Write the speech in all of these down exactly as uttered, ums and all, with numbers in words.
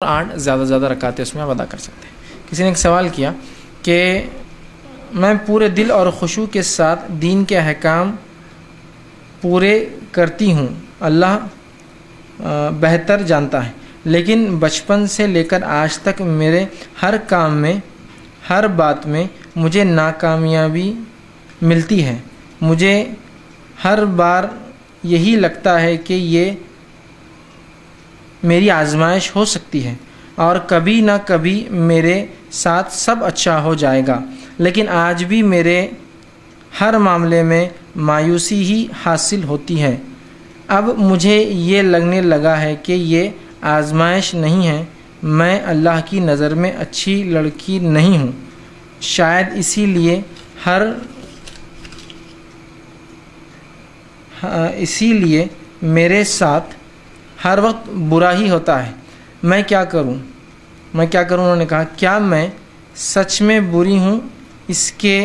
آٹھ زیادہ سے زیادہ رکعتیں اس میں آپ ادا کر سکتے ہیں۔ کسی نے ایک سوال کیا کہ میں پورے دل اور خشوع کے ساتھ دین کے احکام پورے کرتی ہوں، اللہ بہتر جانتا ہے، لیکن بچپن سے لے کر آج تک میرے ہر کام میں، ہر بات میں مجھے ناکامیابی ملتی ہے۔ مجھے ہر بار یہی لگتا ہے کہ یہ میری آزمائش ہو سکتی ہے اور کبھی نہ کبھی میرے ساتھ سب اچھا ہو جائے گا، لیکن آج بھی میرے ہر معاملے میں مایوسی ہی حاصل ہوتی ہے۔ اب مجھے یہ لگنے لگا ہے کہ یہ آزمائش نہیں ہے، میں اللہ کی نظر میں اچھی لڑکی نہیں ہوں، شاید اسی لیے ہر اسی لیے میرے ساتھ ہر وقت برا ہی ہوتا ہے، میں کیا کروں میں کیا کروں انہوں نے کہا کیا میں سچ میں بری ہوں، اس کے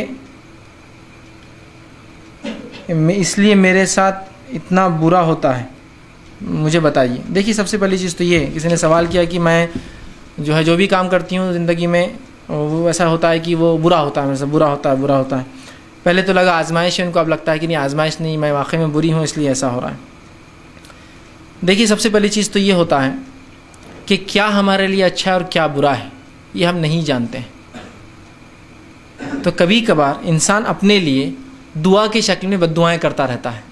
اس لیے میرے ساتھ اتنا برا ہوتا ہے، مجھے بتائیے۔ دیکھیے سب سے پہلی چیز تو یہ، کسی نے سوال کیا کہ میں جو ہے جو بھی کام کرتی ہوں زندگی میں وہ ایسا ہوتا ہے کہ وہ برا ہوتا ہے، میرے سے برا ہوتا ہے برا ہوتا ہے پہلے تو لگا آزمائش ہے، ان کو اب لگتا ہے کہ نہیں آزمائش نہیں، میں واقعی میں بری ہوں اس لیے ایسا ہو رہا ہے۔ دیکھیے سب سے پہلی چیز تو یہ ہوتا ہے کہ کیا ہمارے لیے اچھا ہے اور کیا برا ہے یہ ہم نہیں جانتے ہیں، تو کبھی کبھار انسان اپنے لیے دعا کی شکل میں بد دعائیں کرتا رہتا ہے۔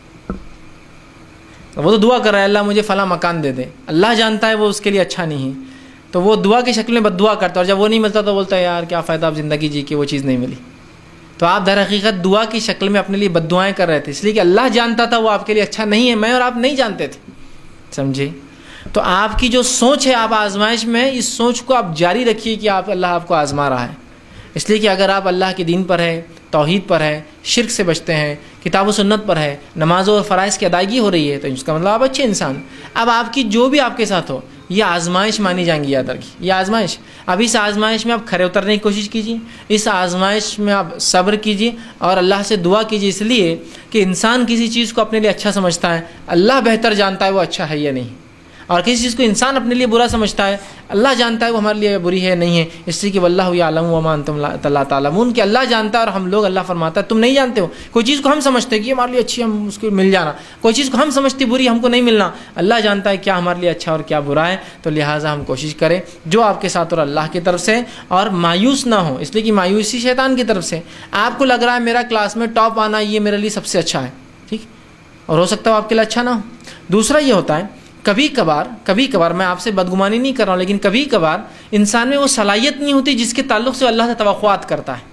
وہ تو دعا کر رہا ہے اللہ مجھے فلاں مکان دے دے، اللہ جانتا ہے وہ اس کے لیے اچھا نہیں ہے، تو وہ دعا کی شکل میں بد دعا کرتا ہے، اور جب وہ نہیں ملتا تو بولتا ہے یار کیا فائدہ اب زندگی جی کے وہ چیز نہیں ملی۔ تو آپ در حقیقت دعا کی شکل میں اپنے لیے بد دعائیں کر رہے تھے، اس لیے کہ اللہ جانتا تھا وہ آپ کے لیے اچھا نہیں ہے، میں اور آپ نہیں جانتے تھے، سمجھے؟ تو آپ کی جو سوچ ہے آپ آزمائش میں، اس سوچ کو آپ جاری رکھیے کہ آپ اللہ آپ کو آزما رہا ہے، اس لیے کہ اگر آپ اللہ کے دین پر ہے، توحید پر ہے، شرک سے بچتے ہیں، کتاب و سنت پر ہے، نمازوں اور فرائض کی ادائیگی ہو رہی ہے، تو اس کا مطلب آپ اچھے انسان۔ اب آپ کی جو بھی آپ کے ساتھ ہو یہ آزمائش مانی جائیں گی، یاد رکھیے یہ آزمائش۔ اب اس آزمائش میں آپ کھرے اترنے کی کوشش کیجیے، اس آزمائش میں آپ صبر کیجیے اور اللہ سے دعا کیجیے، اس لیے کہ انسان کسی چیز کو اپنے لیے اچھا سمجھتا ہے، اللہ بہتر جانتا ہے وہ اچھا ہے یا نہیں، اور کسی چیز کو انسان اپنے لیے برا سمجھتا ہے، اللہ جانتا ہے وہ ہمارے لیے بری ہے نہیں ہے، اس لیے کہ واللہ یعلم وما انتم لا تعلمون، کہ اللہ جانتا ہے اور ہم لوگ، اللہ فرماتا ہے تم نہیں جانتے ہو۔ کوئی چیز کو ہم سمجھتے ہیں کہ یہ ہمارے لیے اچھی ہے ہم اس کو مل جانا، کوئی چیز کو ہم سمجھتے بری ہم کو نہیں ملنا، اللہ جانتا ہے کیا ہمارے لیے اچھا اور کیا برا ہے، تو لہٰذا ہم کوشش کریں جو آپ کے ساتھ اور اللہ کی طرف سے، اور مایوس نہ ہوں، اس لیے کہ مایوسی شیطان کی طرف سے۔ آپ کو لگ رہا ہے میرا کلاس میں ٹاپ آنا یہ میرے لیے سب سے اچھا ہے، ٹھیک، اور ہو سکتا ہے آپ کے لیے اچھا نہ ہو۔ دوسرا یہ ہوتا ہے کبھی کبھار کبھی کبھار میں آپ سے بدگمانی نہیں کر رہا ہوں، لیکن کبھی کبھار انسان میں وہ صلاحیت نہیں ہوتی جس کے تعلق سے اللہ سے توقعات کرتا ہے۔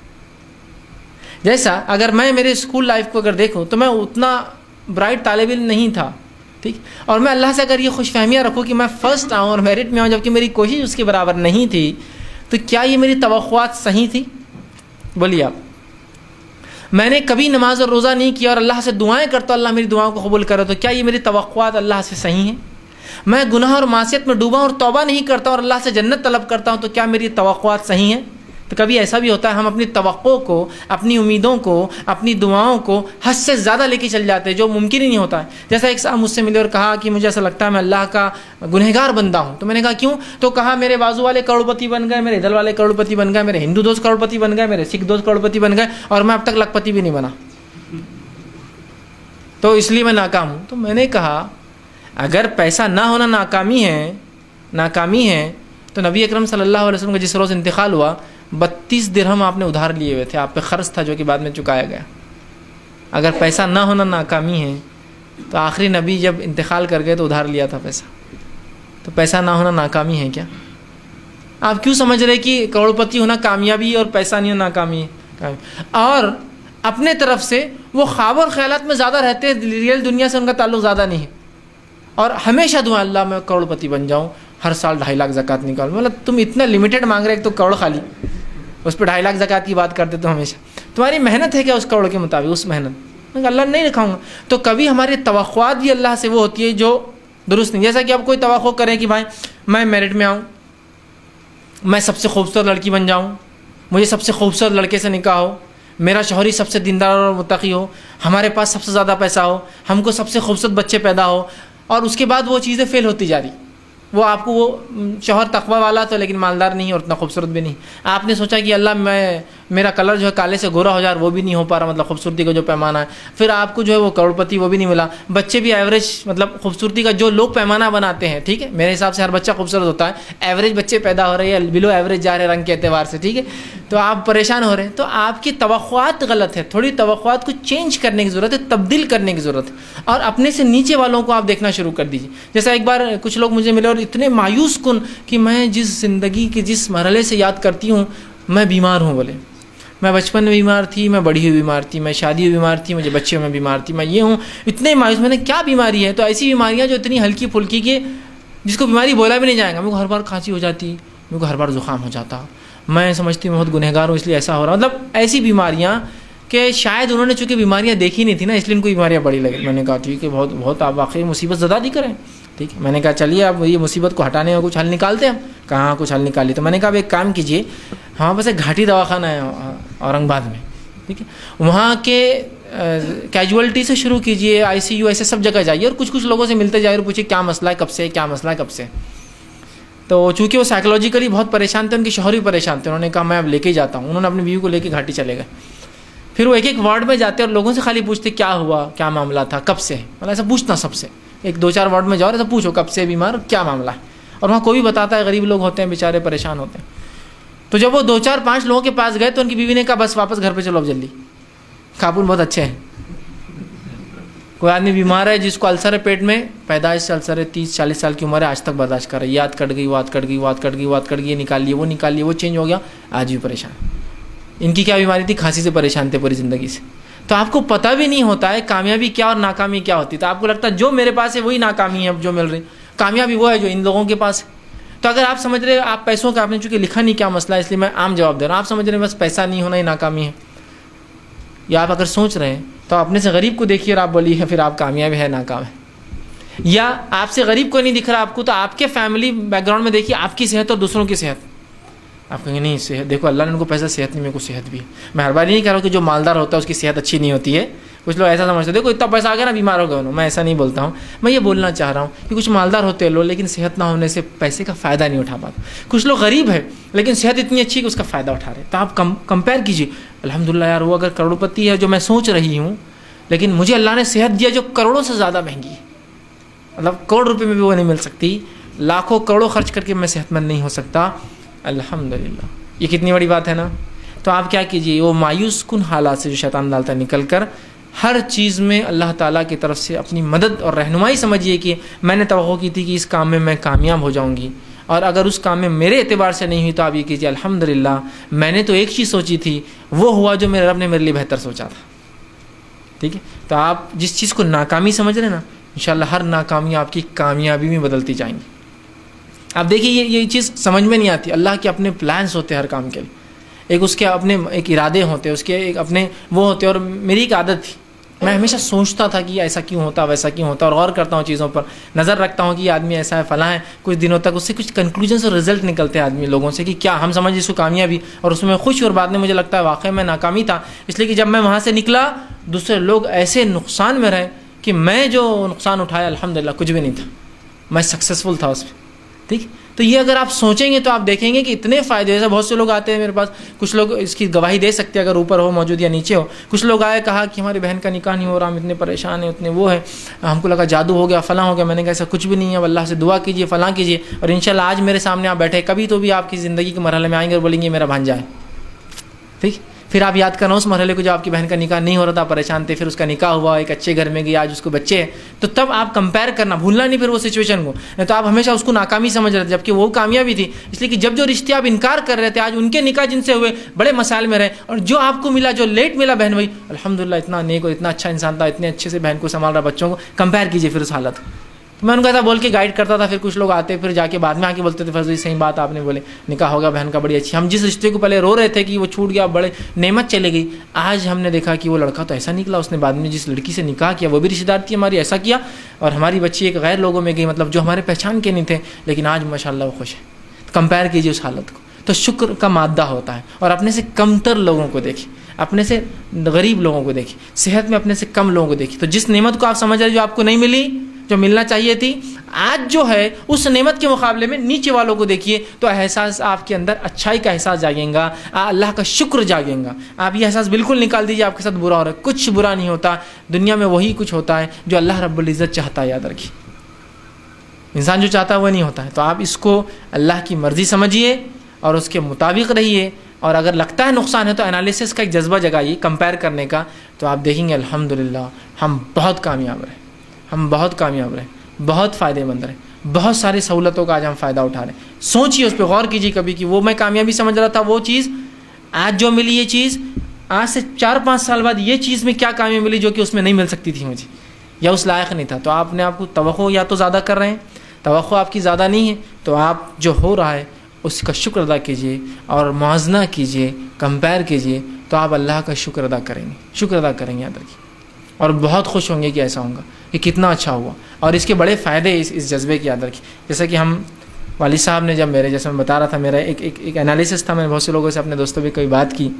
جیسا اگر میں میرے اسکول لائف کو اگر دیکھوں تو میں اتنا برائٹ طالب علم نہیں تھا، ٹھیک، اور میں اللہ سے اگر یہ خوش فہمیاں رکھوں کہ میں فرسٹ آؤں اور میرٹ میں آؤں جبکہ میری کوشش اس کے برابر نہیں تھی، تو کیا یہ میری توقعات صحیح تھی؟ بولیے آپ۔ میں نے کبھی نماز اور روزہ نہیں کیا اور اللہ سے دعائیں کرتا اللہ میری دعاؤں کو قبول کرے، تو کیا یہ میری توقعات اللہ سے صحیح ہیں؟ میں گناہ اور معصیت میں ڈوبا اور توبہ نہیں کرتا اور اللہ سے جنت طلب کرتا ہوں، تو کیا میری توقعات صحیح ہیں؟ تو کبھی ایسا بھی ہوتا ہے ہم اپنی توقع کو، اپنی امیدوں کو، اپنی دعاؤں کو حد سے زیادہ لے کے چل جاتے ہیں جو ممکن ہی نہیں ہوتا ہے۔ جیسا ایک صاحب مجھ سے ملے اور کہا کہ مجھے ایسا لگتا ہے میں اللہ کا گنہگار بندہ ہوں، تو میں نے کہا کیوں؟ تو کہا میرے بازو والے کروڑپتی بن گئے، میرے ادھر والے کروڑپتی بن گئے، میرے ہندو دوست کروڑپتی بن گئے، میرے سکھ دوست کروڑپتی بن گئے، اور میں اب تک لاکھپتی بھی نہیں بنا، تو اس لیے میں ناکام ہوں۔ تو میں نے کہا اگر پیسہ نہ ہونا ناکامی ہے ناکامی ہے تو نبی اکرم صلی اللہ علیہ وسلم کا جس روز انتقال ہوا بتیس درہم آپ نے ادھار لیے ہوئے تھے، آپ پہ قرض تھا جو کہ بعد میں چکایا گیا۔ اگر پیسہ نہ ہونا ناکامی ہے تو آخری نبی جب انتقال کر گئے تو ادھار لیا تھا پیسہ، تو پیسہ نہ ہونا ناکامی ہے کیا؟ آپ کیوں سمجھ رہے کہ کروڑپتی ہونا کامیابی اور پیسہ نہیں ہونا ناکامی ہے؟ اور اپنے طرف سے وہ خواب اور خیالات میں زیادہ رہتے ہیں، ریئل دنیا سے ان کا تعلق زیادہ نہیں ہے، اور ہمیشہ دعا اللہ میں کروڑپتی بن جاؤں، ہر سال ڈھائی لاکھ زکوٰۃ نکال، مطلب تم اتنا لمیٹڈ مانگ رہے ایک تو کروڑ خالی، اس پہ ڈھائی لاکھ زکوٰۃ کی بات کرتے تو ہمیشہ تمہاری محنت ہے کیا اس کروڑ کے مطابق؟ اس محنت اللہ نہیں رکھاؤں گا۔ تو کبھی ہماری توقعات بھی اللہ سے وہ ہوتی ہے جو درست نہیں، جیسا کہ آپ کوئی توقع کریں کہ بھائی میں میرٹ میں آؤں، میں سب سے خوبصورت لڑکی بن جاؤں، مجھے سب سے خوبصورت لڑکے سے نکاح ہو، میرا شوہر سب سے دیندار اور متقی ہو، ہمارے پاس سب سے زیادہ پیسہ ہو، ہم کو سب سے خوبصورت بچے پیدا ہو، اور اس کے بعد وہ چیزیں فیل ہوتی جا رہی، وہ آپ کو وہ شوہر تقوی والا تو لیکن مالدار نہیں اور اتنا خوبصورت بھی نہیں. آپ نے سوچا کہ اللہ میں میرا کلر جو ہے کالے سے گورا ہو جائے, وہ بھی نہیں ہو پا رہا, مطلب خوبصورتی کا جو پیمانہ ہے. پھر آپ کو جو ہے وہ کروڑپتی وہ بھی نہیں ملا. بچے بھی ایوریج, مطلب خوبصورتی کا جو لوگ پیمانہ بناتے ہیں, ٹھیک ہے, میرے حساب سے ہر بچہ خوبصورت ہوتا ہے, ایوریج بچے پیدا ہو رہے ہیں, بلو ایوریج جا رہے رنگ کے اعتبار سے, ٹھیک ہے, تو آپ پریشان ہو رہے ہیں. تو آپ کی توقعات غلط ہے, تھوڑی توقعات کو چینج کرنے کی ضرورت ہے, تبدیل کرنے کی ضرورت ہے, اور اپنے سے نیچے والوں کو آپ دیکھنا شروع کر دیجیے. جیسا ایک بار کچھ لوگ مجھے ملے اور اتنے مایوس کن کہ میں جس زندگی کے جس مرحلے سے یاد کرتی ہوں, میں بیمار ہوں. بولے میں بچپن میں بیمار تھی, میں بڑی ہوئی بیمار تھی, میں شادی ہوئی بیمار تھی, مجھے بچے میں بیمار تھی, میں یہ ہوں. اتنے مایوس, میں نے کیا بیماری ہے؟ تو ایسی بیماریاں جو اتنی ہلکی پھلکی کہ جس کو بیماری بولا بھی نہیں جائے گا. میرے کو ہر بار کھانسی ہو جاتی, میرے کو ہر بار زکام ہو جاتا, میں سمجھتی ہوں بہت گنہگار ہوں اس لیے ایسا ہو رہا. مطلب ایسی بیماریاں کہ شاید انہوں نے چونکہ بیماریاں دیکھی نہیں تھی نا, اس لیے ان کو بیماریاں بڑی لگی. میں نے کہا ٹھیک ہے, بہت بہت آپ واقعی مصیبت زدہ دی کریں, ٹھیک ہے. میں نے کہا چلیے آپ یہ مصیبت کو ہٹانے کا کچھ حل نکالتے ہیں. کہاں کچھ حل نکالی. تو میں نے کہا اب ایک کام کیجیے, ہاں بس ایک گھاٹی دواخانہ ہے اورنگ آباد میں, ٹھیک ہے, وہاں کے کیجولٹی سے شروع کیجیے, آئی سی یو ایسے سب جگہ جائیے اور کچھ کچھ لوگوں سے ملتے جائیے اور پوچھیے کیا مسئلہ ہے, کب سے, کیا مسئلہ ہے, کب سے. تو چونکہ وہ سائیکولوجیکلی بہت پریشان تھے, ان کے شوہر بھی پریشان تھے, انہوں نے کہا میں اب لے کے جاتا ہوں. انہوں نے اپنی بیوی کو لے کے گھاٹی چلے گئے. پھر وہ ایک ایک وارڈ میں جاتے اور لوگوں سے خالی پوچھتے کیا ہوا, کیا معاملہ تھا, کب سے, مطلب ایسا پوچھنا سب سے. ایک دو چار وارڈ میں جاؤ, ایسا پوچھو کب سے بیمار, کیا معاملہ ہے. اور وہاں کوئی بھی بتاتا ہے, غریب لوگ ہوتے ہیں بیچارے, پریشان ہوتے ہیں. تو جب وہ دو چار پانچ لوگوں کے پاس گئے تو ان کی بیوی نے کہا بس واپس گھر پہ چلو اب جلدی, کھاپون بہت اچھے ہیں. کوئی آدمی بیمار ہے جس کو السر ہے پیٹ میں, پیدائش سے السر ہے, تیس چالیس سال کی عمر ہے, آج تک برداشت کر رہا ہے, یاد کٹ گئی, وات کٹ گئی, وات کٹ گئی, وات کٹ گئی, یہ نکال لیے, وہ نکال لیے, وہ چینج ہو گیا, آج بھی پریشان. ان کی کیا بیماری تھی؟ کھانسی سے پریشان تھے پوری زندگی سے. تو آپ کو پتہ بھی نہیں ہوتا ہے کامیابی کیا اور ناکامی کیا ہوتی. تو آپ کو لگتا ہے جو میرے پاس ہے وہی ناکامی ہے اب جو مل رہی, کامیابی وہ ہے جو ان لوگوں کے پاس ہے. تو اگر آپ سمجھ رہے آپ پیسوں کا, آپ نے چونکہ لکھا نہیں کیا مسئلہ ہے اس لیے میں عام جواب دے رہا ہوں, آپ سمجھ رہے ہیں بس پیسہ نہیں ہونا ہی ناکامی ہے, یا آپ اگر سوچ رہے ہیں تو اپنے سے غریب کو دیکھیے اور آپ بولیے پھر آپ کامیاب ہے ناکام ہے. یا آپ سے غریب کو نہیں دکھ رہا آپ کو, تو آپ کے فیملی بیک گراؤنڈ میں دیکھیے آپ کی صحت اور دوسروں کی صحت. آپ کہیں گے نہیں صحت دیکھو اللہ نے ان کو پیسہ صحت نہیں, میرے کو صحت بھی ہے. میں ہر بار نہیں کہہ رہا ہوں کہ جو مالدار ہوتا ہے اس کی صحت اچھی نہیں ہوتی ہے. کچھ لوگ ایسا سمجھتے ہیں دیکھو اتنا پیسہ آ گیا نا بیمار ہو گئے انہوں, میں ایسا نہیں بولتا ہوں. میں یہ بولنا چاہ رہا ہوں کہ کچھ مالدار ہوتے ہیں لوگ لیکن صحت نہ ہونے سے پیسے کا فائدہ نہیں اٹھا پاتے. کچھ لوگ غریب ہے لیکن صحت اتنی اچھی کہ اس کا فائدہ اٹھا رہے ہیں. تو آپ کم کمپیئر کیجیے, الحمدللہ یار وہ اگر کروڑپتی ہے جو میں سوچ رہی ہوں, لیکن مجھے اللہ نے صحت دیا جو کروڑوں سے زیادہ مہنگی ہے. مطلب کروڑ روپے میں بھی وہ نہیں مل سکتی, لاکھوں کروڑوں خرچ کر کے میں صحت مند نہیں ہو سکتا. الحمدللہ یہ کتنی بڑی بات ہے نا. تو آپ کیا کیجیے, وہ مایوس کن حالات سے جو شیطان ڈالتا ہے نکل کر ہر چیز میں اللہ تعالیٰ کی طرف سے اپنی مدد اور رہنمائی سمجھیے کہ میں نے توقع کی تھی کہ اس کام میں میں کامیاب ہو جاؤں گی, اور اگر اس کام میں میرے اعتبار سے نہیں ہوئی تو آپ یہ کیجیے الحمدللہ میں نے تو ایک چیز سوچی تھی وہ ہوا جو میرے رب نے میرے لیے بہتر سوچا تھا. ٹھیک ہے, تو آپ جس چیز کو ناکامی سمجھ رہے ہیں نا, انشاءاللہ ہر ناکامی آپ کی کامیابی میں بدلتی جائیں گی. آپ دیکھیے یہ یہ چیز سمجھ میں نہیں آتی. اللہ کے اپنے پلانس ہوتے ہیں ہر کام کے لیے, ایک اس کے اپنے ایک ارادے ہوتے ہیں, اس کے ایک اپنے وہ ہوتے ہیں. اور میری ایک عادت تھی, میں ہمیشہ سوچتا تھا کہ ایسا کیوں ہوتا ویسا کیوں ہوتا, اور غور کرتا ہوں چیزوں پر, نظر رکھتا ہوں کہ یہ آدمی ایسا ہے فلاں ہے. کچھ دنوں تک اس سے کچھ کنکلوژنس اور رزلٹ نکلتے ہیں آدمی لوگوں سے کہ کیا ہم سمجھ اس کو کامیابی اور اس میں خوش, اور بعد میں مجھے لگتا ہے واقعی میں ناکامی تھا. اس لیے کہ جب میں وہاں سے نکلا دوسرے لوگ ایسے نقصان میں رہے کہ میں جو نقصان اٹھایا الحمدللہ کچھ بھی نہیں تھا, میں سکسیزفل تھا اس میں. ٹھیک, تو یہ اگر آپ سوچیں گے تو آپ دیکھیں گے کہ اتنے فائدے. جیسے بہت سے لوگ آتے ہیں میرے پاس, کچھ لوگ اس کی گواہی دے سکتے ہیں اگر اوپر ہو موجود یا نیچے ہو. کچھ لوگ آئے کہا کہ ہماری بہن کا نکاح نہیں ہو رہا, ہم اتنے پریشان ہیں, اتنے وہ ہے, ہم کو لگا جادو ہو گیا, فلاں ہو گیا. میں نے کہا ایسا کچھ بھی نہیں ہے, اب اللہ سے دعا کیجیے, فلاں کیجیے, اور انشاءاللہ آج میرے سامنے آپ بیٹھے, کبھی تو بھی آپ کی زندگی کے مرحلے میں آئیں گے اور بولیں گے میرا بھانجا ہے. ٹھیک, پھر آپ یاد کرنا اس مرحلے کو جب آپ کی بہن کا نکاح نہیں ہو رہا تھا, پریشان تھے, پھر اس کا نکاح ہوا, ایک اچھے گھر میں گیا, آج اس کو بچے ہیں. تو تب آپ کمپیئر کرنا بھولنا نہیں پھر وہ سچویشن کو, نہیں تو آپ ہمیشہ اس کو ناکامی سمجھ رہے تھے جبکہ وہ کامیابی تھی. اس لیے کہ جب جو رشتے آپ انکار کر رہے تھے, آج ان کے نکاح جن سے ہوئے بڑے مسائل میں رہے, اور جو آپ کو ملا جو لیٹ ملا بہن بھائی الحمدللہ اتنا نیک اور اتنا اچھا انسان تھا, اتنے اچھے سے بہن کو سنبھال رہا, بچوں کو. کمپیئر کیجیے پھر اس حالت کو. میں ان کو ایسا بول کے گائیڈ کرتا تھا, پھر کچھ لوگ آتے پھر جا کے بعد میں آ کے بولتے تھے فضل صحیح بات آپ نے بولے, نکاح ہوگا بہن کا بڑی اچھی. ہم جس رشتے کو پہلے رو رہے تھے کہ وہ چھوٹ گیا, بڑے نعمت چلے گئی, آج ہم نے دیکھا کہ وہ لڑکا تو ایسا نکلا, اس نے بعد میں جس لڑکی سے نکاح کیا وہ بھی رشتے دار تھی ہماری, ایسا کیا, اور ہماری بچی ایک غیر لوگوں میں گئی, مطلب جو ہمارے پہچان کے نہیں تھے, لیکن آج ماشاءاللہ وہ خوش ہے. کمپیئر کیجیے اس حالت کو, تو شکر کا مادہ ہوتا ہے. اور اپنے سے کمتر لوگوں کو دیکھیں, اپنے سے غریب لوگوں کو دیکھیں, صحت میں اپنے سے کم لوگوں کو دیکھیں. تو جس نعمت کو آپ سمجھ رہے جو آپ کو نہیں ملی, جو ملنا چاہیے تھی, آج جو ہے اس نعمت کے مقابلے میں نیچے والوں کو دیکھیے تو احساس آپ کے اندر اچھائی کا احساس جاگیں گا, اللہ کا شکر جاگیں گا. آپ یہ احساس بالکل نکال دیجیے آپ کے ساتھ برا ہو رہا ہے, کچھ برا نہیں ہوتا دنیا میں, وہی کچھ ہوتا ہے جو اللہ رب العزت چاہتا ہے. یاد رکھیے انسان جو چاہتا ہے وہ نہیں ہوتا ہے. تو آپ اس کو اللہ کی مرضی سمجھیے اور اس کے مطابق رہیے, اور اگر لگتا ہے نقصان ہے تو انالیسس کا ایک جذبہ جگائیے کمپیئر کرنے کا, تو آپ دیکھیں گے الحمدللہ ہم بہت کامیاب رہے, ہم بہت کامیاب رہے, بہت فائدے مند رہے, بہت ساری سہولتوں کا آج ہم فائدہ اٹھا رہے ہیں. سوچیے اس پہ غور کیجیے کبھی کہ وہ میں کامیابی سمجھ رہا تھا, وہ چیز آج جو ملی, یہ چیز آج سے چار پانچ سال بعد یہ چیز میں کیا کامیابی ملی جو کہ اس میں نہیں مل سکتی تھی مجھے, یا اس لائق نہیں تھا. تو آپ نے آپ کو توقع یا تو زیادہ کر رہے ہیں, توقع آپ کی زیادہ نہیں ہے, تو آپ جو ہو رہا ہے اس کا شکر ادا کیجیے اور موازنہ کیجیے, کمپیئر کیجیے, تو آپ اللہ کا شکر ادا کریں گے, شکر ادا کریں گے. یاد رکھیے, اور بہت خوش ہوں گے کہ ایسا ہوگا کہ کتنا اچھا ہوا, اور اس کے بڑے فائدے اس اس جذبے کی. یاد رکھیے جیسا کہ ہم والد صاحب نے جب میرے, جیسے میں بتا رہا تھا, میرا ایک ایک ایک انالیسس تھا, میں نے بہت سے لوگوں سے اپنے دوستوں بھی کوئی بات کی.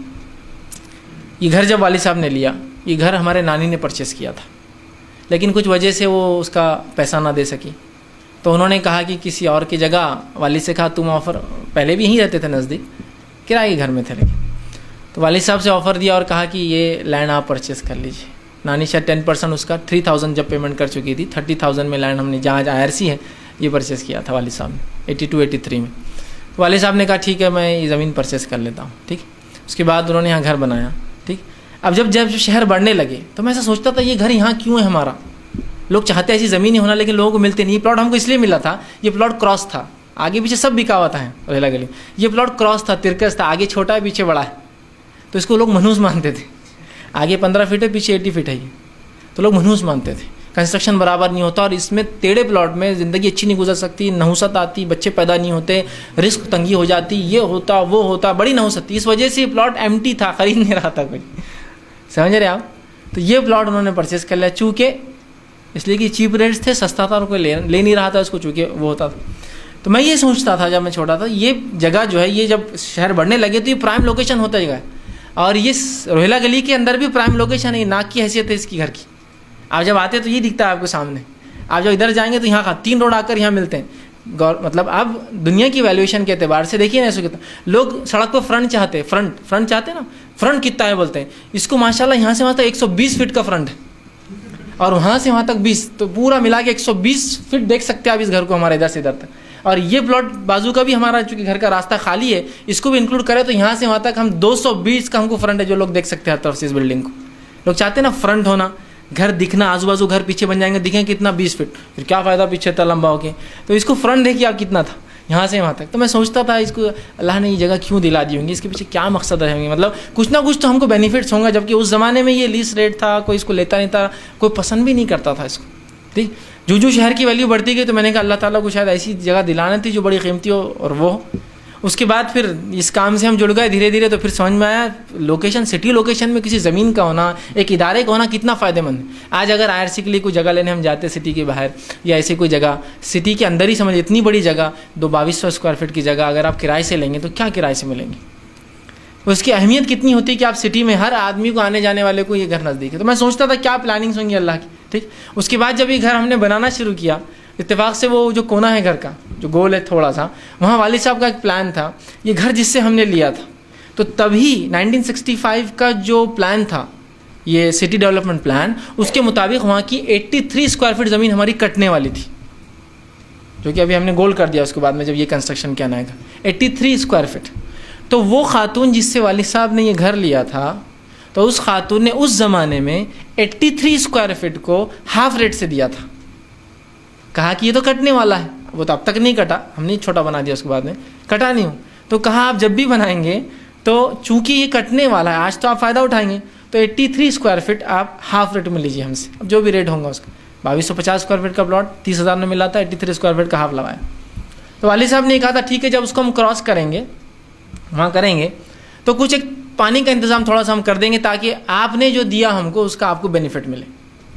یہ گھر جب والد صاحب نے لیا, یہ گھر ہمارے نانی نے پرچیز کیا تھا, لیکن کچھ وجہ سے وہ اس کا پیسہ نہ دے سکی, تو انہوں نے کہا کہ کسی اور کی جگہ, والد سے کہا تم آفر, پہلے بھی یہیں رہتے تھے نزدیک, کرائے کے گھر میں تھے لیکن, تو والد صاحب سے آفر دیا اور کہا کہ یہ لینڈ آپ پرچیز کر لیجیے. نانی شاید ٹین پرسینٹ اس کا تھری تھاؤزینڈ جب پیمنٹ کر چکی تھی, تھرٹی تھاؤزینڈ میں لینڈ ہم نے جہاں آئی آر سی ہے یہ پرچیز کیا تھا والد صاحب نے ایٹی ٹو ایٹی تھری میں. تو والد صاحب نے کہا ٹھیک ہے میں یہ زمین پرچیز کر لیتا ہوں. ٹھیک, اس کے بعد انہوں نے یہاں گھر بنایا. ٹھیک, اب جب جب شہر بڑھنے لگے تو میں ایسا سوچتا تھا یہ گھر یہاں کیوں ہے ہمارا, لوگ چاہتے ہیں ایسی زمین ہی ہونا لیکن لوگوں کو ملتے نہیں. یہ پلاٹ ہم کو اس لیے ملا تھا, یہ پلاٹ کراس تھا, آگے پیچھے سب بکا ہوا تھا ریلا گلی, یہ پلاٹ کراس تھا, ترکس تھا, آگے چھوٹا ہے پیچھے بڑا ہے, تو اس کو لوگ منحوس مانتے تھے. آگے پندرہ فٹ ہے پیچھے ایٹی فٹ ہے یہ, تو لوگ منحوس مانتے تھے. کنسٹرکشن برابر نہیں ہوتا, اور اس میں ٹیڑھے پلاٹ میں زندگی اچھی نہیں گزر سکتی, نحوست آتی, بچے پیدا نہیں ہوتے, رزق تنگی ہو جاتی, یہ ہوتا وہ ہوتا, بڑی نحوست تھی. اس وجہ سے یہ پلاٹ ایمٹی تھا, خرید نہیں رہا تھا کوئی. سمجھ رہے آپ؟ تو یہ پلاٹ انہوں نے پرچیز کر لیا, چونکہ اس لیے کہ چیپ ریٹس تھے, سستا تھا اور کوئی لے لے نہیں رہا تھا اس کو, چونکہ وہ ہوتا تھا. تو میں یہ سوچتا تھا جب میں چھوٹا تھا, یہ جگہ جو ہے یہ جب شہر بڑھنے لگے تو یہ پرائم لوکیشن ہوتا جگہ ہے, اور یہ روہیلا گلی کے اندر بھی پرائم لوکیشن ہے, ناک کی حیثیت ہے اس کی گھر کی. آپ جب آتے تو یہ دکھتا ہے آپ کو سامنے, آپ جب ادھر جائیں گے تو یہاں تین روڈ آ کر یہاں ملتے ہیں. گور مطلب اب دنیا کی ویلیویشن کے اعتبار سے دیکھیے نا, ایسا کتنا لوگ سڑک پہ فرنٹ چاہتے ہیں, فرنٹ فرنٹ چاہتے ہیں نا, فرنٹ کتنا ہے بولتے ہیں, اس کو ماشاءاللہ یہاں سے وہاں تک ایک سو بیس فٹ کا فرنٹ ہے, اور وہاں سے وہاں تک بیس, تو پورا ملا کے ایک سو بیس فٹ دیکھ سکتے ہیں آپ اس گھر کو ہمارے ادھر سے ادھر تک. اور یہ پلاٹ بازو کا بھی ہمارا چونکہ گھر کا راستہ خالی ہے, اس کو بھی انکلوڈ کرے تو یہاں سے وہاں تک ہم دو سو بیس کا ہم کو فرنٹ ہے جو لوگ دیکھ سکتے ہیں ہر طرف سے اس بلڈنگ کو. لوگ چاہتے ہیں نا فرنٹ ہونا, گھر دکھنا, آزو بازو گھر پیچھے بن جائیں گے, دکھیں کتنا بیس فٹ, پھر کیا فائدہ پیچھے اتنا لمبا ہو کے. تو اس کو فرنٹ دیکھیے آپ کتنا تھا یہاں سے وہاں تک. تو میں سوچتا تھا اس کو اللہ نے یہ جگہ کیوں دلا دی ہوں گی, اس کے پیچھے کیا مقصد رہیں گے, مطلب کچھ نہ کچھ تو ہم کو بینیفٹس ہوں گا, جبکہ اس زمانے میں یہ لیس ریٹ تھا, کوئی اس کو لیتا نہیں تھا, کوئی پسند بھی نہیں کرتا تھا اس کو. ٹھیک, جو جو شہر کی ویلیو بڑھتی گئی تو میں نے کہا اللہ تعالیٰ کو شاید ایسی جگہ دلانا تھی جو بڑی قیمتی ہو, اور وہ اس کے بعد پھر اس کام سے ہم جڑ گئے دھیرے دھیرے. تو پھر سمجھ میں آیا لوکیشن, سٹی لوکیشن میں کسی زمین کا ہونا, ایک ادارے کا ہونا کتنا فائدہ مند ہے. آج اگر آئی آر سی کے لیے کوئی جگہ لینے ہم جاتے ہیں سٹی کے باہر, یا ایسی کوئی جگہ سٹی کے اندر ہی سمجھ, اتنی بڑی جگہ دو باویس سو اسکوائر فٹ کی جگہ اگر آپ کرائے سے لیں گے تو کیا کرائے سے ملیں گے, اس کی اہمیت کتنی ہوتی ہے کہ آپ سٹی میں ہر آدمی کو آنے جانے والے کو یہ گھر نزدیک ہے. تو میں سوچتا تھا کیا پلاننگس ہوں گی اللہ کی. ٹھیک, اس کے بعد جب یہ گھر ہم نے بنانا شروع کیا, اتفاق سے وہ جو کونا ہے گھر کا, جو گول ہے تھوڑا سا, وہاں والد صاحب کا ایک پلان تھا. یہ گھر جس سے ہم نے لیا تھا, تو تبھی نائنٹین سکسٹی فائیو کا جو پلان تھا, یہ سٹی ڈیولپمنٹ پلان, اس کے مطابق وہاں کی ایٹی تھری اسکوائر فٹ زمین ہماری کٹنے والی تھی, جو کہ ابھی ہم نے گول کر دیا اس کے بعد میں جب یہ کنسٹرکشن کیا آئے گا, ایٹی تھری اسکوائر فٹ. تو وہ خاتون جس سے والد صاحب نے یہ گھر لیا تھا, تو اس خاتون نے اس زمانے میں ایٹی تھری اسکوائر فٹ کو ہاف ریٹ سے دیا تھا. کہا کہ یہ تو کٹنے والا ہے, وہ تو اب تک نہیں کٹا, ہم نے چھوٹا بنا دیا اس کے بعد میں, کٹا نہیں ہوں. تو کہا آپ جب بھی بنائیں گے تو چونکہ یہ کٹنے والا ہے, آج تو آپ فائدہ اٹھائیں گے, تو ایٹی تھری اسکوائر فٹ آپ ہاف ریٹ میں لیجیے ہم سے, اب جو بھی ریٹ ہوگا اس کا. باویس سو پچاس اسکوائر فٹ کا پلاٹ تیس ہزار میں ملا تھا, ایٹی تھری اسکوائر فٹ کا ہاف لگایا. تو والد صاحب نے کہا تھا ٹھیک ہے, جب اس کو ہم کراس کریں گے, وہاں کریں گے, تو کچھ ایک پانی کا انتظام تھوڑا سا ہم کر دیں گے, تاکہ آپ نے جو دیا ہم کو اس کا آپ کو بینیفٹ ملے.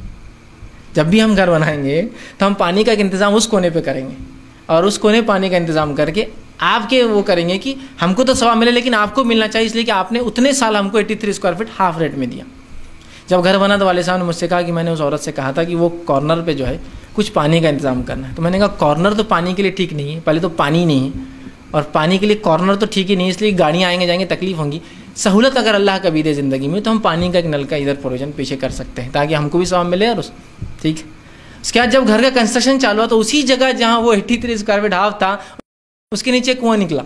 جب بھی ہم گھر بنائیں گے تو ہم پانی کا ایک انتظام اس کونے پہ کریں گے, اور اس کونے پانی کا انتظام کر کے آپ کے وہ کریں گے کہ ہم کو تو ثواب ملے, لیکن آپ کو ملنا چاہیے, اس لیے کہ آپ نے اتنے سال ہم کو eighty three square feet half rate میں دیا. جب گھر بنا تو والد صاحب نے مجھ سے کہا کہ میں نے اس عورت سے کہا تھا کہ وہ کارنر پہ جو ہے کچھ پانی کا انتظام کرنا ہے. تو میں نے کہا کارنر تو پانی کے لیے ٹھیک نہیں ہے, پہلے تو پانی نہیں ہے, اور پانی کے لیے کارنر تو ٹھیک ہی نہیں ہے, اس لیے گاڑیاں آئیں گے جائیں گے تکلیف ہوں گی. سہولت اگر اللہ کبھی دے زندگی میں تو ہم پانی کا ایک نل کا ادھر پروویژن پیچھے کر سکتے ہیں تاکہ ہم کو بھی ثواب ملے. اور اس ٹھیک ہے. اس کے بعد جب گھر کا کنسٹرکشن چالو ہوا تو اسی جگہ جہاں وہ eighty three square feet half تھا اس کے نیچے کنواں نکلا.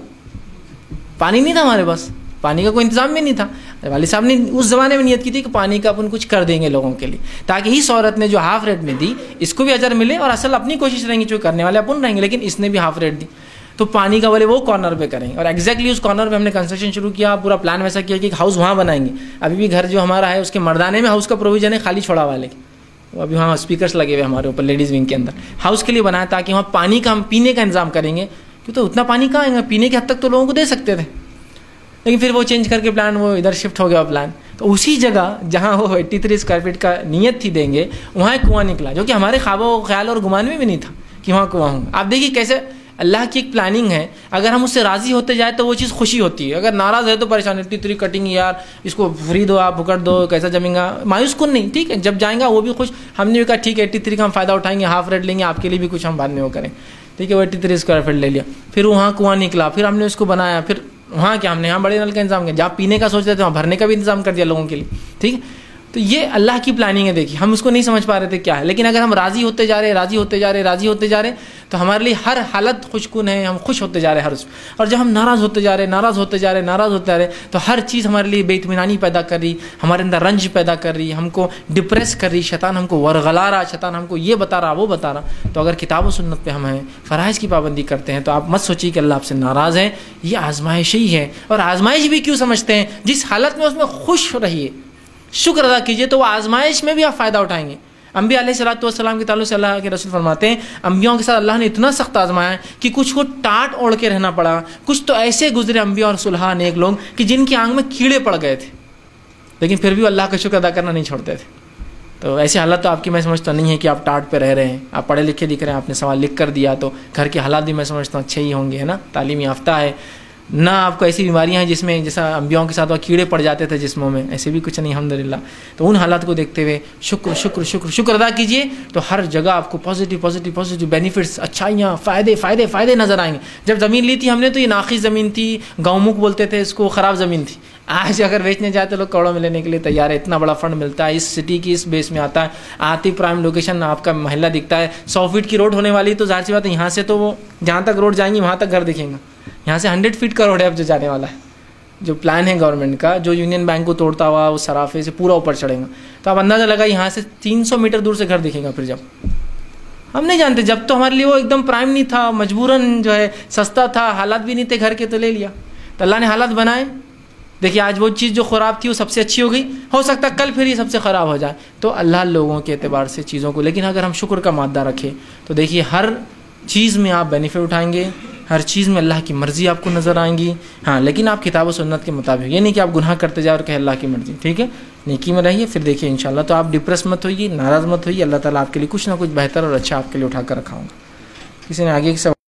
پانی نہیں تھا ہمارے پاس, پانی کا کوئی انتظام بھی نہیں تھا. والد صاحب نے اس زمانے میں نیت کی تھی کہ پانی کا اپن کچھ کر دیں گے لوگوں کے لیے, تاکہ اس عورت نے جو ہاف ریٹ میں دی اس کو بھی اجر ملے, اور اصل اپنی کوشش رہیں گی جو کرنے والے اپن رہیں گے, لیکن اس نے بھی ہاف ریٹ دی. تو پانی کا بولے وہ کارنر پہ کریں گے, اور ایگزیکٹلی اس کارنر پہ ہم نے کنسٹرکشن شروع کیا. پورا پلان ویسا کیا کہ ایک ہاؤس وہاں بنائیں گے. ابھی بھی گھر جو ہمارا ہے اس کے مردانے میں ہاؤس کا پروویژن ہے, خالی چھوڑا والے وہ ابھی وہاں اسپیکرس لگے ہوئے ہمارے اوپر لیڈیز ونگ کے اندر, ہاؤس کے لیے بنایا تاکہ وہاں پانی کا ہم پینے کا انتظام کریں گے. کیوں تو اتنا پانی کہاں آئے گا, پینے کے حد تک تو لوگوں کو دے سکتے تھے, لیکن پھر وہ چینج کر کے پلان وہ ادھر شفٹ ہو گیا پلان. تو اسی جگہ جہاں وہ ایٹی تھری اسکوائر فٹ کا نیت تھی دیں گے وہاں ایک کنواں نکلا, جو کہ ہمارے خواب و خیال اور گمان میں بھی نہیں تھا کہ وہاں کنواں ہوں. آپ دیکھیے کیسے اللہ کی ایک پلاننگ ہے. اگر ہم اس سے راضی ہوتے جائے تو وہ چیز خوشی ہوتی ہے, اگر ناراض ہے تو پریشانی. ایٹی تھری کٹنگ یار اس کو فری دو, آپ پکڑ دو, کیسا جمیں گا, مایوس کن نہیں. ٹھیک ہے, جب جائیں گا وہ بھی خوش. ہم نے بھی کہا ٹھیک ہے ایٹی تھری کا ہم فائدہ اٹھائیں گے, ہاف ریٹ لیں گے, آپ کے لیے بھی کچھ ہم بعد میں وہ کریں. ٹھیک ہے, وہ ایٹی تھری اسکوائر فٹ لے لیا. پھر وہاں کنواں نکلا, پھر ہم نے اس کو بنایا. پھر وہاں کیا ہم نے یہاں بڑے نل کا انتظام کیا, جہاں پینے کا سوچ رہے تھے وہاں بھرنے کا بھی انتظام کر دیا لوگوں کے لیے. ٹھیک ہے, تو یہ اللہ کی پلاننگ ہے. دیکھیے ہم اس کو نہیں سمجھ پا رہے تھے کیا ہے, لیکن اگر ہم راضی ہوتے جا رہے راضی ہوتے جا رہے راضی ہوتے جا رہے تو ہمارے لیے ہر حالت خوشکن ہے, ہم خوش ہوتے جا رہے ہر اس. اور جب ہم ناراض ہوتے جا رہے ناراض ہوتے جا رہے ناراض ہوتے جا رہے تو ہر چیز ہمارے لیے بے اطمینانی پیدا کر رہی, ہمارے اندر رنج پیدا کر رہی, ہم کو ڈپریس کر رہی. شیطان ہم کو ورغلا رہا, شیطان ہم کو یہ بتا رہا وہ بتا رہا. تو اگر کتاب و سنت پہ ہم ہیں, فرائض کی پابندی کرتے ہیں, تو آپ مت سوچیے کہ اللہ آپ سے ناراض ہے. یہ آزمائش ہی ہے, اور آزمائش بھی کیوں سمجھتے ہیں, جس حالت میں اس میں خوش رہیے, شکر ادا کیجئے, تو وہ آزمائش میں بھی آپ فائدہ اٹھائیں گے. انبیاء علیہ الصلوۃ والسلام کے تعلق سے اللہ کے رسول فرماتے ہیں انبیاء کے ساتھ اللہ نے اتنا سخت آزمایا کہ کچھ کو ٹاٹ اوڑھ کے رہنا پڑا, کچھ تو ایسے گزرے انبیاء اور صلحاء نیک لوگ کہ جن کی آنکھ میں کیڑے پڑ گئے تھے, لیکن پھر بھی اللہ کا شکر ادا کرنا نہیں چھوڑتے تھے. تو ایسی حالت تو آپ کی میں سمجھتا نہیں ہے کہ آپ ٹاٹ پہ رہ رہے ہیں. آپ پڑھے لکھے دکھ رہے ہیں, آپ نے سوال لکھ کر دیا, تو گھر کے حالات بھی میں سمجھتا ہوں اچھے ہی ہوں گے, ہے نا, تعلیم یافتہ ہے, نہ آپ کو ایسی بیماریاں ہیں جس میں جیسا انبیاء کے ساتھ وہ کیڑے پڑ جاتے تھے جسموں میں, ایسے بھی کچھ نہیں الحمدللہ. تو ان حالات کو دیکھتے ہوئے شکر شکر شکر شکر ادا کیجئے, تو ہر جگہ آپ کو پازیٹیو پازیٹیو پازیٹیو بینیفٹس, اچھائیاں, فائدے فائدے فائدے نظر آئیں گے. جب زمین لی تھی ہم نے تو یہ ناقص زمین تھی, گاؤں مک بولتے تھے اس کو, خراب زمین تھی. آج اگر بیچنے جاتے لوگ کروڑوں میں لینے کے لیے تیار ہے, اتنا بڑا فنڈ ملتا ہے, اس سٹی کی اس بیس میں آتا ہے, آتی پرائم لوکیشن, آپ کا محلہ دکھتا ہے, سو فٹ کی روڈ ہونے والی, تو ظاہر سی بات ہے یہاں سے تو وہ جہاں تک روڈ جائیں گی وہاں تک گھر دکھیں گا. یہاں سے ہنڈریڈ فٹ کا روڈ ہے اب جو جانے والا ہے, جو پلان ہے گورنمنٹ کا, جو یونین بینک کو توڑتا ہوا وہ سرافے سے پورا اوپر چڑھے گا. تو آپ اندازہ لگا یہاں سے تین سو میٹر دور سے گھر دکھے گا. پھر جب ہم نہیں جانتے, جب تو ہمارے لیے وہ ایک دم پرائم نہیں تھا, مجبوراً جو ہے سستا تھا, حالات بھی نہیں تھے گھر کے, تو لے لیا. تو اللہ نے حالات بنائے. دیکھیے آج وہ چیز جو خراب تھی وہ سب سے اچھی ہو گئی, ہو سکتا ہے کل پھر یہ سب سے خراب ہو جائے. تو اللہ لوگوں کے اعتبار سے چیزوں کو, لیکن اگر ہم شکر کا مادہ رکھیں تو دیکھیے ہر چیز میں آپ بینیفٹ اٹھائیں گے, ہر چیز میں اللہ کی مرضی آپ کو نظر آئیں گی. ہاں لیکن آپ کتاب و سنت کے مطابق, یہ نہیں کہ آپ گناہ کرتے جائیں اور کہ اللہ کی مرضی. ٹھیک ہے, نیکی میں رہیے, پھر دیکھیے انشاءاللہ تو آپ ڈپریس مت ہوئیے, ناراض مت ہوئیے, اللہ تعالیٰ آپ کے لیے کچھ نہ کچھ بہتر اور اچھا آپ کے لیے اٹھا کر رکھا ہوگا. کسی نے آگے کی